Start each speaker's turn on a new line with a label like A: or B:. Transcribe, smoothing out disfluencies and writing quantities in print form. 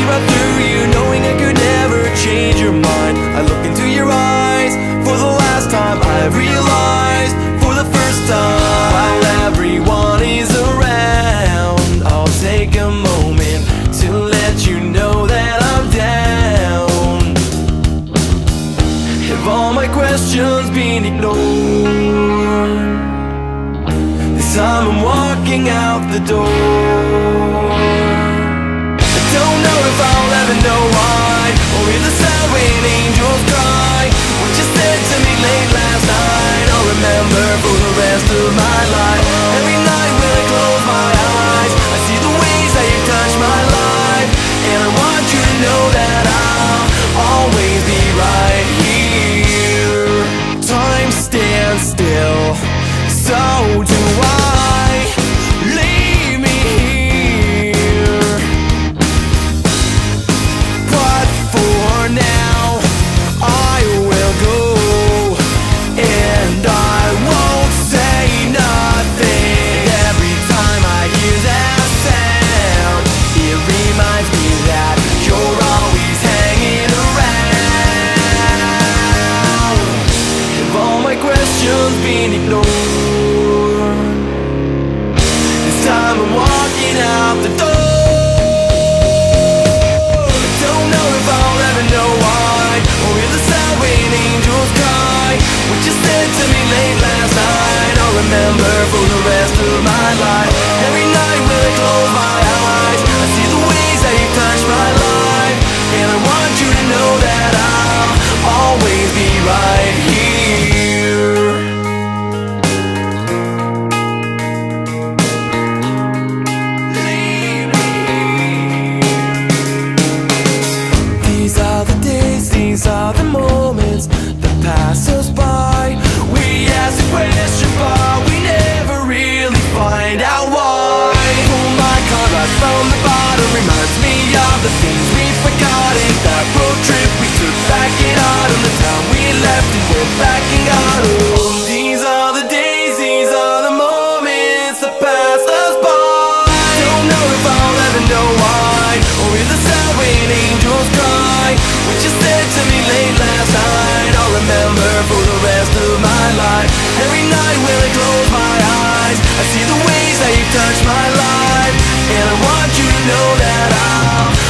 A: right through you, knowing I could never change your mind. I look into your eyes for the last time. I realized for the first time, while everyone is around, I'll take a moment to let you know that I'm down. Have all my questions been ignored? This time I'm walking out the door. I don't know if I'll ever know why, or hear the sound when angels cry. What you said to me late last night, I'll remember for the rest of my life. Every night when I close my eyes, I see the ways that you touch my life, and I want you to know that I'll always be right here. Time stands still, so do I. Leave me here, but for now I will go, and I won't say nothing. Every time I hear that sound, it reminds me that you're always hanging around. Have all my questions been ignored? I'm walking out the door. I don't know if I'll ever know why, or hear the sound when angels cry. What you said to me late last night, I'll remember for the rest of my life. Every night when I close my eyes, I see the ways that you touch my life, and I want you to know that I'll always be right here. These are the moments that pass us by. We ask a question, but we never really find out why. Pull my card right from the bottom, reminds me of the things we've forgotten. That road trip we took back in autumn, the town we left and we're back in autumn. These are the days, these are the moments that pass us by. Don't know if I'll ever know why, or hear the sound when angels cry. What you said to me late last night, I'll remember for the rest of my life. Every night when I close my eyes, I see the ways that you touch my life, and I want you to know that I'll